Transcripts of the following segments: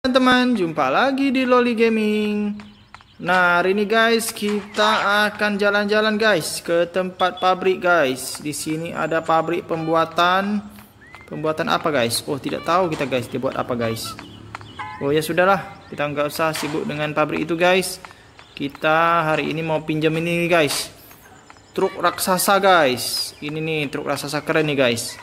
Teman-teman, jumpa lagi di Loli Gaming. Nah, hari ini guys, kita akan jalan-jalan guys ke tempat pabrik guys. Di sini ada pabrik pembuatan apa guys? Oh, tidak tahu kita guys, dia buat apa guys. Oh ya sudahlah, kita nggak usah sibuk dengan pabrik itu guys. Kita hari ini mau pinjam ini guys, truk raksasa guys. Ini nih truk raksasa keren nih guys.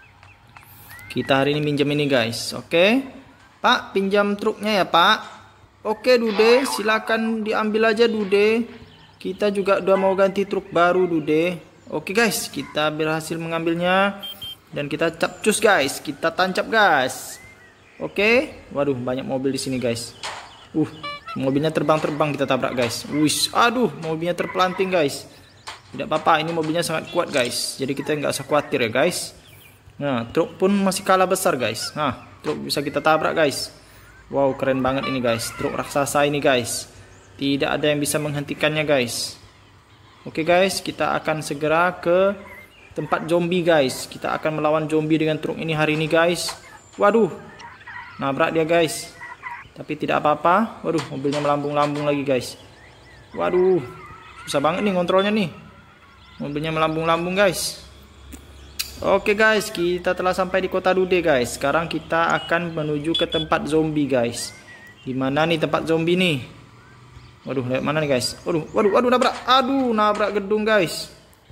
Kita hari ini pinjam ini guys. Oke. Pak, pinjam truknya ya Pak. Oke Dude, silakan diambil aja Dude. Kita juga udah mau ganti truk baru Dude. Oke guys, kita berhasil mengambilnya. Dan kita capcus guys, kita tancap gas. Oke, waduh banyak mobil di sini guys. Mobilnya terbang-terbang kita tabrak guys. Wih, aduh mobilnya terpelanting guys. Tidak apa-apa, ini mobilnya sangat kuat guys. Jadi kita nggak usah khawatir ya guys. Nah, truk pun masih kalah besar guys. Nah, truk bisa kita tabrak guys. Wow, keren banget ini guys, truk raksasa ini guys. Tidak ada yang bisa menghentikannya guys. Oke guys, kita akan segera ke tempat zombie guys. Kita akan melawan zombie dengan truk ini hari ini guys. Waduh, nabrak dia guys. Tapi tidak apa-apa. Waduh, mobilnya melambung-lambung lagi guys. Waduh, susah banget nih kontrolnya nih. Mobilnya melambung-lambung guys. Oke guys, kita telah sampai di kota Dude guys. Sekarang kita akan menuju ke tempat zombie guys. Dimana nih tempat zombie nih? Waduh, lewat mana nih guys? Waduh, nabrak. Aduh, nabrak gedung guys.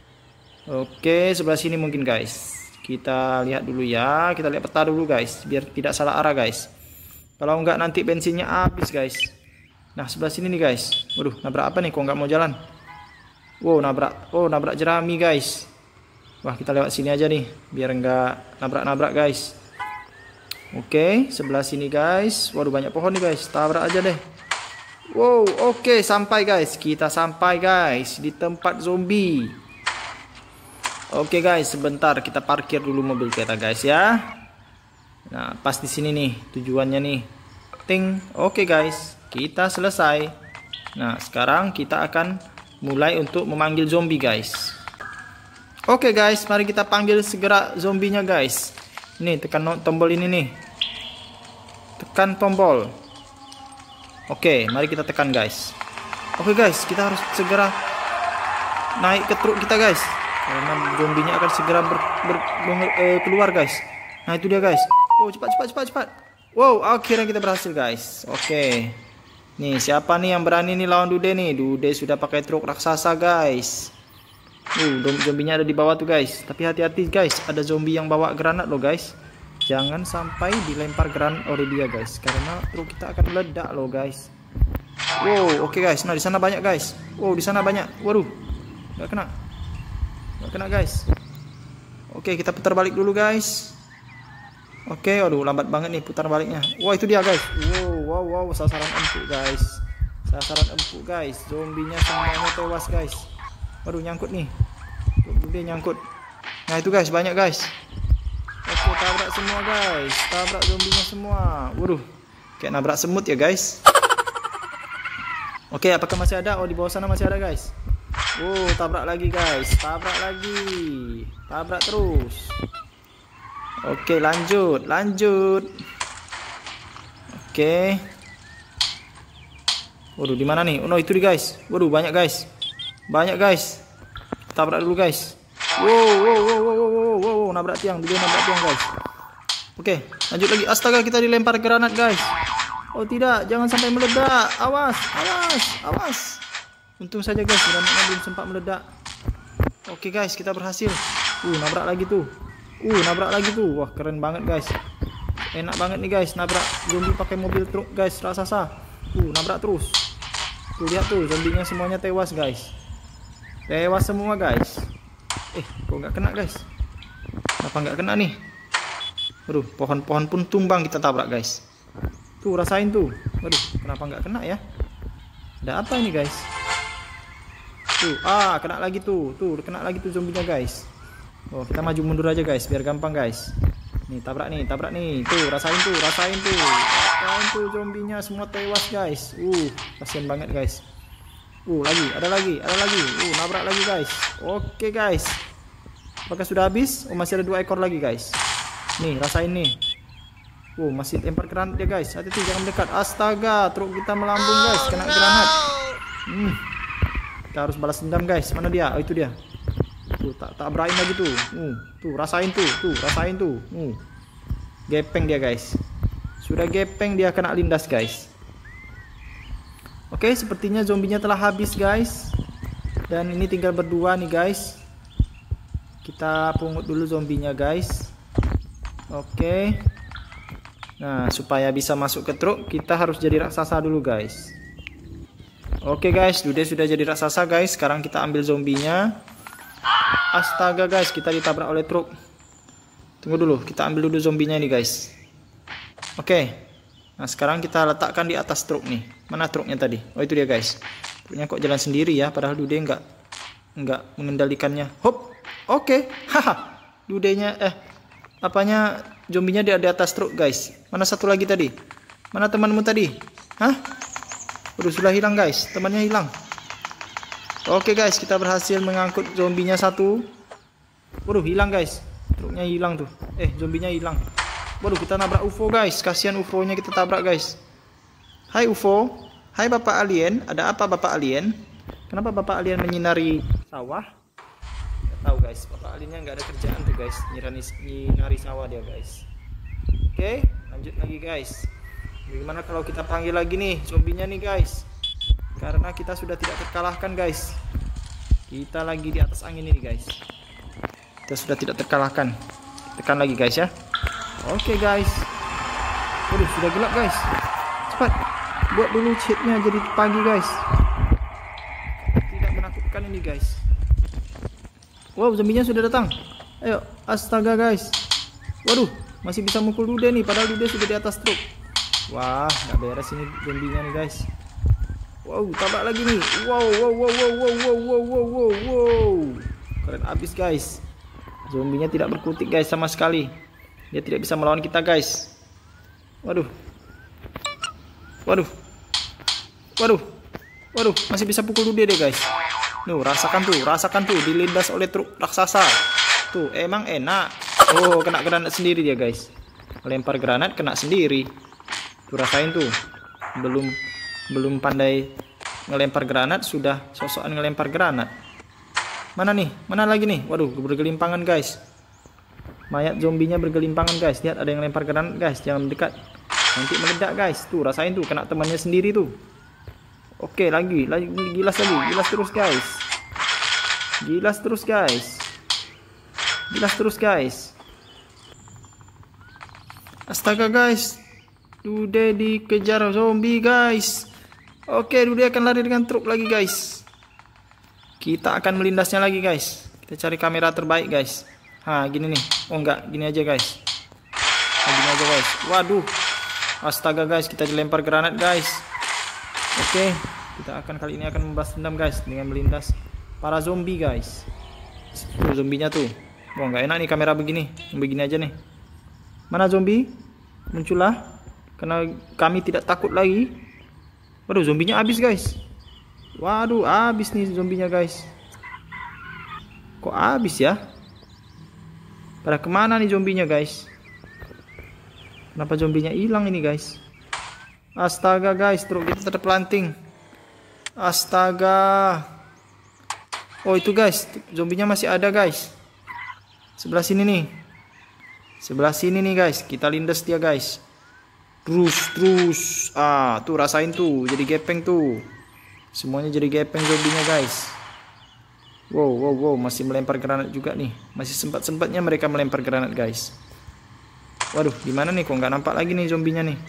Oke, sebelah sini mungkin guys. Kita lihat dulu ya. Kita lihat peta dulu guys, biar tidak salah arah guys. Kalau enggak nanti bensinnya habis guys. Nah, sebelah sini nih guys. Waduh, nabrak apa nih? Kok nggak mau jalan? Wow, nabrak jerami guys. Wah, kita lewat sini aja nih, biar enggak nabrak-nabrak guys. Oke, sebelah sini guys. Waduh, banyak pohon nih guys, tabrak aja deh. Wow, oke, sampai guys. Kita sampai guys di tempat zombie. Oke guys, sebentar kita parkir dulu mobil kita guys ya. Nah, pas di sini nih tujuannya nih. Ting. Oke guys, kita selesai. Nah, sekarang kita akan mulai untuk memanggil zombie guys. Oke guys, mari kita panggil segera zombinya guys. Nih, tekan tombol ini nih. Tekan tombol. Oke, mari kita tekan guys. Oke guys, kita harus segera naik ke truk kita guys. Karena zombinya akan segera keluar guys. Nah, itu dia guys. Oh, cepat. Wow, akhirnya kita berhasil guys. Oke. Nih, siapa nih yang berani nih lawan Dude nih? Dude sudah pakai truk raksasa guys. Zombinya ada di bawah tuh guys. Tapi hati-hati guys, ada zombie yang bawa granat loh guys. Jangan sampai dilempar granat oleh dia guys, karena truk kita akan meledak loh guys. Wow, oke guys. Nah, di sana banyak guys. Wow, di sana banyak. Waduh, nggak kena guys. Oke, kita putar balik dulu guys. Oke, waduh lambat banget nih putar baliknya. Wah, itu dia guys. Wow, sasaran empuk guys. Zombinya semuanya tewas guys. Waduh, nyangkut nih. Dia nyangkut. Nah, itu guys, banyak guys. Oke, tabrak semua guys. Tabrak zombinya semua. Waduh, kayak nabrak semut ya guys. Oke, apakah masih ada? Oh, di bawah sana masih ada guys. Oh, tabrak lagi guys. Tabrak lagi. Tabrak terus. Oke, lanjut. Oke. Waduh, di mana nih? Oh, no, itu di guys. Waduh, banyak guys. Tabrak dulu guys. Wow, nabrak tiang guys. Oke, lanjut lagi. Astaga, kita dilempar granat guys. Oh tidak, jangan sampai meledak. Awas. Untung saja guys, granatnya belum sempat meledak. Oke guys, kita berhasil. Nabrak lagi tuh. Wah, keren banget guys. Enak banget nih guys, nabrak zombie pakai mobil truk guys, raksasa. Nabrak terus. Tuh, lihat tuh, zombinya semuanya tewas guys. Tewas semua guys. Kok nggak kena guys? Kenapa nggak kena nih? Waduh, pohon-pohon pun tumbang kita tabrak guys. Tuh, rasain tuh. Waduh, kenapa nggak kena ya? Ada apa ini guys? Tuh, kena lagi tuh. Kena lagi tuh zombinya guys. Oh, kita maju mundur aja guys, biar gampang guys. Nih, tabrak nih. Tuh, rasain tuh. Rasain tuh zombinya semua tewas guys. Kasian banget guys. Ada lagi. Nabrak lagi guys. Oke guys. Apakah sudah habis? Oh, masih ada 2 ekor lagi guys. Nih, rasain nih. Oh, masih lempar granat dia guys. Hati-hati jangan dekat. Astaga, truk kita melambung guys, kena granat. Kita harus balas dendam guys. Mana dia? Oh, itu dia. Tuh, tak berain lagi tuh. Tuh, rasain tuh. Tuh, rasain tuh. Gepeng dia guys. Sudah gepeng dia kena lindas guys. Oke, sepertinya zombinya telah habis guys. Dan ini tinggal berdua nih guys. Kita pungut dulu zombinya guys. Oke. Nah, supaya bisa masuk ke truk, kita harus jadi raksasa dulu guys. Oke guys, Dude sudah jadi raksasa guys. Sekarang kita ambil zombinya. Astaga guys, kita ditabrak oleh truk. Tunggu dulu, kita ambil dulu zombinya ini guys. Oke. Nah, sekarang kita letakkan di atas truk nih. Mana truknya tadi? Oh, itu dia guys. Truknya kok jalan sendiri ya, padahal Dude nggak mengendalikannya. Hop. Oke. Haha. Dudenya apanya zombinya di atas truk guys. Mana satu lagi tadi? Mana temanmu tadi? Hah? Udah sudah hilang guys. Temannya hilang. Oke guys, kita berhasil mengangkut zombinya satu. Waduh, hilang guys. Truknya hilang tuh. Zombinya hilang. Waduh, kita nabrak UFO guys. Kasihan UFO-nya kita tabrak guys. Hai UFO. Hai Bapak Alien. Ada apa Bapak Alien? Kenapa Bapak Alien menyinari sawah? Gak tahu guys. Bapak Aliennya nggak ada kerjaan tuh guys. Nyinari sawah dia guys. Oke, lanjut lagi guys. Bagaimana kalau kita panggil lagi nih zombinya nih guys? Karena kita sudah tidak terkalahkan guys. Kita lagi di atas angin ini guys. Kita sudah tidak terkalahkan. Tekan lagi guys ya. Oke guys. Waduh, sudah gelap guys. Cepat buat dulu cheatnya jadi pagi guys. Tidak menakutkan ini guys. Wow, zombinya sudah datang. Ayo, astaga guys. Waduh, masih bisa mukul Dude nih, padahal Dude sudah di atas truk. Wah, nggak beres ini zombinya nih guys. Wow, tabrak lagi nih. Wow. Keren abis guys. Zombinya tidak berkutik guys sama sekali. Dia tidak bisa melawan kita guys. Waduh, masih bisa pukul Dude deh guys. Nuh, rasakan tuh dilindas oleh truk raksasa. Tuh, emang enak. Oh, kena granat sendiri dia guys. Lempar granat kena sendiri. Tuh, rasain tuh. Belum pandai ngelempar granat sudah sosokan ngelempar granat. Mana nih? Mana lagi nih? Waduh, bergelimpangan guys. Mayat zombinya bergelimpangan guys. Lihat ada yang lempar granat guys. Jangan mendekat. Nanti meledak guys. Tuh, rasain tuh kena temannya sendiri tuh. Oke, lagi gilas lagi. Gilas terus guys. Gilas terus guys. Astaga guys. Dude dikejar zombie guys. Oke, Dude akan lari dengan truk lagi guys. Kita akan melindasnya lagi guys. Kita cari kamera terbaik guys. Gini nih. Oh enggak, gini aja guys. Gini aja guys. Waduh. Astaga guys, kita dilempar granat guys. Oke, kita kali ini akan membalas dendam guys dengan melindas para zombie guys. Tuh zombinya tuh. Wah, nggak enak nih kamera begini. Begini aja nih. Mana zombie? Muncullah. Karena kami tidak takut lagi. Waduh, zombinya habis guys. Waduh, habis nih zombinya guys. Kok habis ya? Pada kemana nih zombinya guys? Kenapa zombinya hilang ini guys? Astaga guys, truk kita terpelanting. Astaga. Oh itu guys, zombinya masih ada guys. Sebelah sini nih. Sebelah sini nih guys, kita lindas dia guys. Terus. Tuh rasain tuh, jadi gepeng tuh. Semuanya jadi gepeng zombinya guys. Wow, masih melempar granat juga nih. Masih sempat-sempatnya mereka melempar granat guys. Waduh, gimana nih kok nggak nampak lagi nih zombinya nih.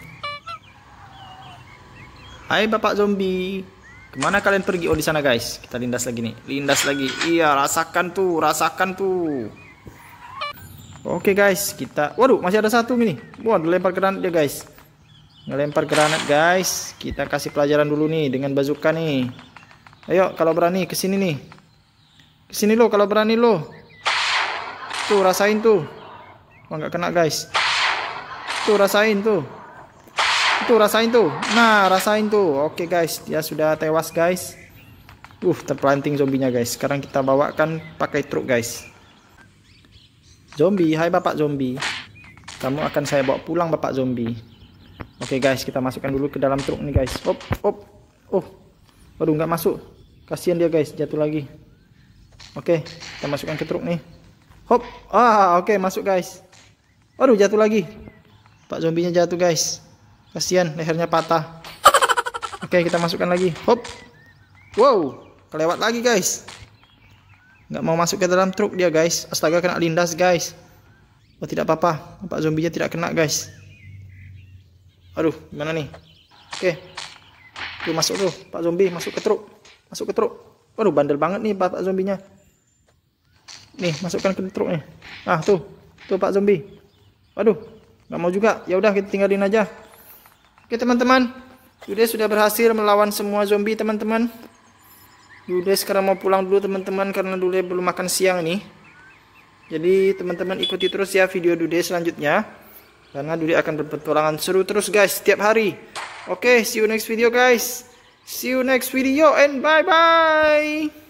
Hai Bapak zombie. Kemana kalian pergi? Oh, di sana guys. Kita lindas lagi nih. Lindas lagi. Iya, rasakan tuh. Oke guys, kita. Waduh, masih ada satu gini. Waduh, lempar granat dia guys. Ngelempar granat guys. Kita kasih pelajaran dulu nih dengan bazooka nih. Ayo, kalau berani kesini nih. Kesini lo kalau berani lo. Tuh rasain tuh. Wah, nggak kena guys. Tuh rasain tuh. Tuh rasain tuh. Nah, rasain tuh. Oke guys, dia sudah tewas guys. Terpelanting zombinya guys. Sekarang kita bawakan pakai truk guys. Zombie, hai Bapak zombie. Kamu akan saya bawa pulang bapak zombie. Oke guys, kita masukkan dulu ke dalam truk nih guys. Hop, hop. Oh, waduh nggak masuk. Kasihan dia guys, jatuh lagi. Oke, kita masukkan ke truk nih. Hop, oke masuk guys. Waduh jatuh lagi. Pak zombinya jatuh guys. Kasihan, lehernya patah. Oke, kita masukkan lagi. Hop. Wow, kelewat lagi guys. Nggak mau masuk ke dalam truk dia guys. Astaga, kena lindas guys. Oh tidak apa-apa, Pak zombinya tidak kena guys. Aduh, gimana nih? Oke. Tuh masuk tuh, Pak zombie masuk ke truk. Masuk ke truk. Waduh, bandel banget nih Pak zombinya. Nih, masukkan ke truk nih. Nah, tuh Pak zombie. Waduh, nggak mau juga. Ya udah kita tinggalin aja. Oke teman-teman, Dude sudah berhasil melawan semua zombie teman-teman. Dude sekarang mau pulang dulu teman-teman karena Dude belum makan siang nih. Jadi teman-teman ikuti terus ya video Dude selanjutnya. Karena Dude akan berpetualangan seru terus guys setiap hari. Oke, see you next video guys. See you next video and bye bye.